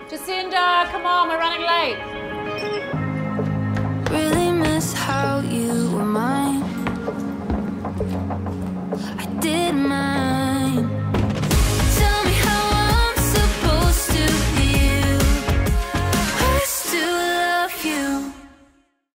Jacinda, come on, we're running late. Really miss how you were mine. I did my